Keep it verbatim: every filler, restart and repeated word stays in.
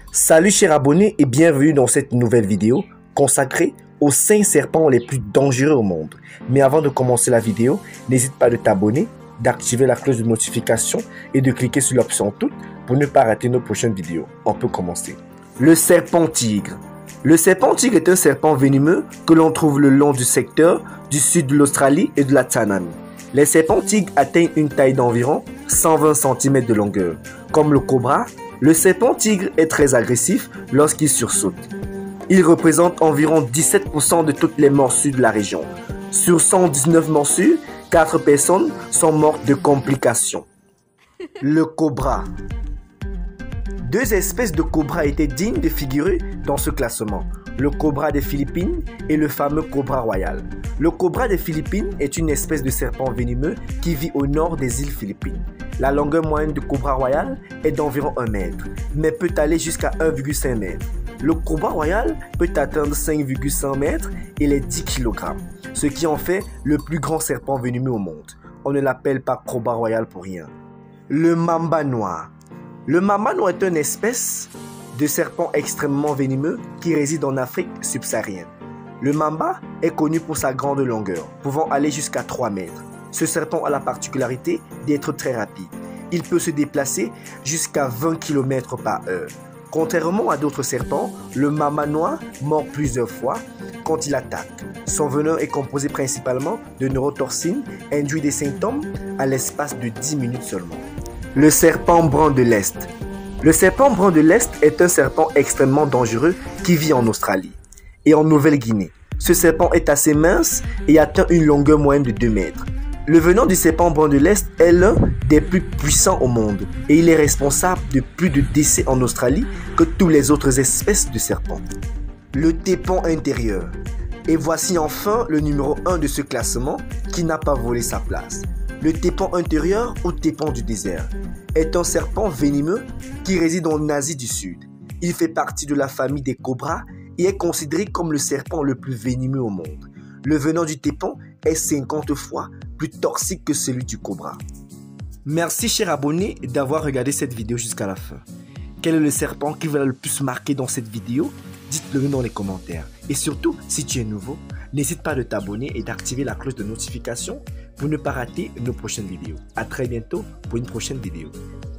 Salut chers abonnés et bienvenue dans cette nouvelle vidéo consacrée aux cinq serpents les plus dangereux au monde. Mais avant de commencer la vidéo, n'hésite pas de t'abonner, d'activer la cloche de notification et de cliquer sur l'option toutes pour ne pas rater nos prochaines vidéos. On peut commencer. Le serpent tigre. Le serpent tigre est un serpent venimeux que l'on trouve le long du secteur du sud de l'Australie et de la Tasmanie. Les serpents tigres atteignent une taille d'environ cent vingt centimètres de longueur. Comme le cobra, le serpent tigre est très agressif lorsqu'il sursaute. Il représente environ dix-sept pour cent de toutes les morsures de la région. Sur cent dix-neuf morsures, quatre personnes sont mortes de complications. Le cobra. Deux espèces de cobras étaient dignes de figurer dans ce classement. Le cobra des Philippines et le fameux cobra royal. Le cobra des Philippines est une espèce de serpent venimeux qui vit au nord des îles Philippines. La longueur moyenne du cobra royal est d'environ un mètre, mais peut aller jusqu'à un virgule cinq mètres. Le cobra royal peut atteindre cinq virgule cinq mètres et les dix kilogrammes, ce qui en fait le plus grand serpent venimeux au monde. On ne l'appelle pas cobra royal pour rien. Le mamba noir. Le mamba noir est une espèce de serpent extrêmement venimeux qui réside en Afrique subsaharienne. Le mamba est connu pour sa grande longueur, pouvant aller jusqu'à trois mètres. Ce serpent a la particularité d'être très rapide. Il peut se déplacer jusqu'à vingt kilomètres par heure. Contrairement à d'autres serpents, le mamba noir mord plusieurs fois quand il attaque. Son venin est composé principalement de neurotoxines, induit des symptômes à l'espace de dix minutes seulement. Le serpent brun de l'Est. Le serpent brun de l'Est est un serpent extrêmement dangereux qui vit en Australie et en Nouvelle-Guinée. Ce serpent est assez mince et atteint une longueur moyenne de deux mètres. Le venin du serpent brun de l'Est est l'un des plus puissants au monde et il est responsable de plus de décès en Australie que toutes les autres espèces de serpents. Le tépon intérieur. Et voici enfin le numéro un de ce classement qui n'a pas volé sa place. Le tépon intérieur ou tépon du désert est un serpent venimeux qui réside en Asie du Sud. Il fait partie de la famille des cobras et est considéré comme le serpent le plus venimeux au monde. Le venin du tépon est cinquante fois plus toxique que celui du cobra. Merci chers abonnés d'avoir regardé cette vidéo jusqu'à la fin. Quel est le serpent qui vous a le plus marqué dans cette vidéo? Dites-le dans les commentaires. Et surtout, si tu es nouveau, n'hésite pas de t'abonner et d'activer la cloche de notification pour ne pas rater nos prochaines vidéos. À très bientôt pour une prochaine vidéo.